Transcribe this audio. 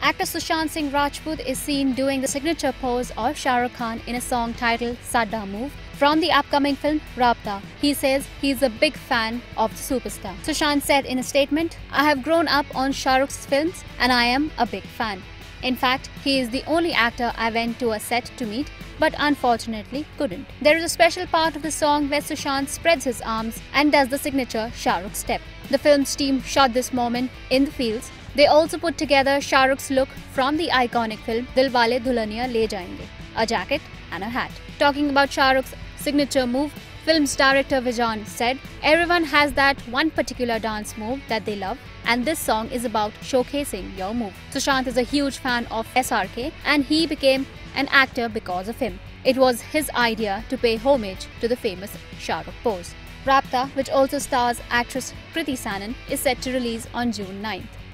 Actor Sushant Singh Rajput is seen doing the signature pose of Shah Rukh Khan in a song titled Sadda move from the upcoming film Raabta. He says he's a big fan of the superstar. Sushant said in a statement, "I have grown up on Shah Rukh's films and I am a big fan. In fact, he is the only actor I went to a set to meet, but unfortunately couldn't." There is a special part of the song where Sushant spreads his arms and does the signature Shah Rukh step. The film's team shot this moment in the fields. They also put together Shah Rukh's look from the iconic film Dilwale Dulhaniya Le Jayenge, a jacket and a hat. Talking about Shah Rukh's signature move, film's director Vijan said, "Everyone has that one particular dance move that they love, and this song is about showcasing your move." Sushant is a huge fan of SRK and he became an actor because of him. It was his idea to pay homage to the famous Shah Rukh pose. Raabta, which also stars actress Kriti Sanon, is set to release on June 9th.